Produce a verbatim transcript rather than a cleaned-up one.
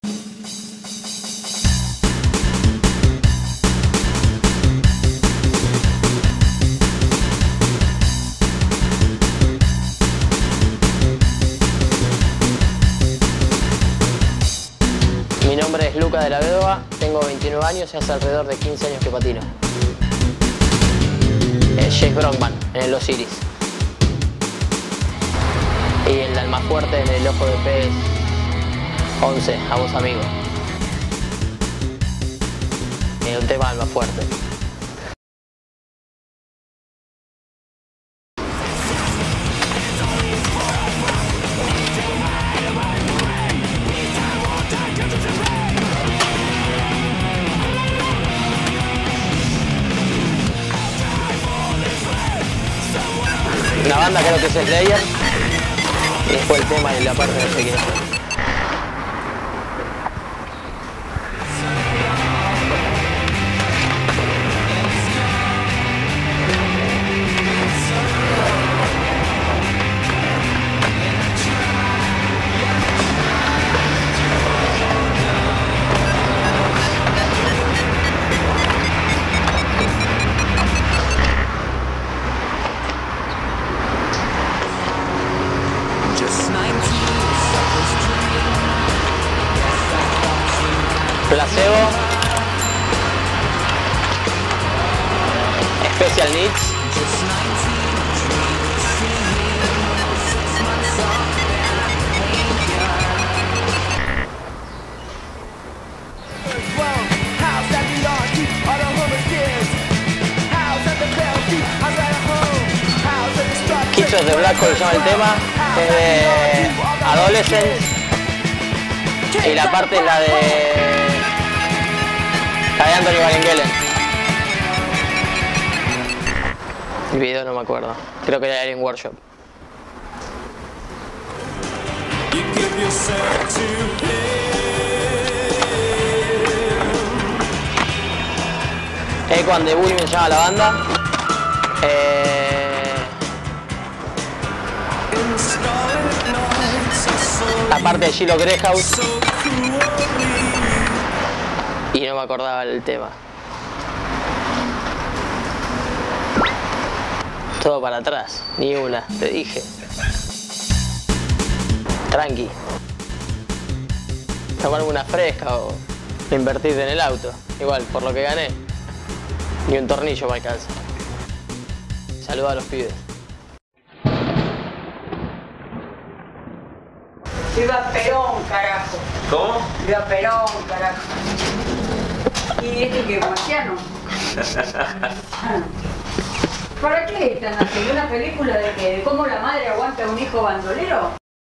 Mi nombre es Luca de la Vedova, tengo veintinueve años y hace alrededor de quince años que patino. Es Jake Brockman en el Osiris. Y el Almafuerte en el Ojo de Pez once, a vos amigo. Es un tema Almafuerte. La banda creo que es Slayer y después el tema y la parte no sé quién es. Placebo, Special Needs, Kids of the Black Hole se llama el tema, es de Adolescents y la parte es la de La de Anthony Van Engelen. El video no me acuerdo. Creo que era Alien Workshop. Echo and the Bunnymen se llama la banda. Eh... La parte de Gilo Greyhouse. Y no me acordaba el tema. Todo para atrás, ni una, te dije. Tranqui. Tomarme una fresca o invertir en el auto. Igual, por lo que gané, ni un tornillo me alcanza. Saludos a los pibes. Viva Perón, carajo. ¿Cómo? Viva Perón, carajo. ¿Y este que es marciano? ¿Para qué están haciendo una película de que de cómo la madre aguanta a un hijo bandolero?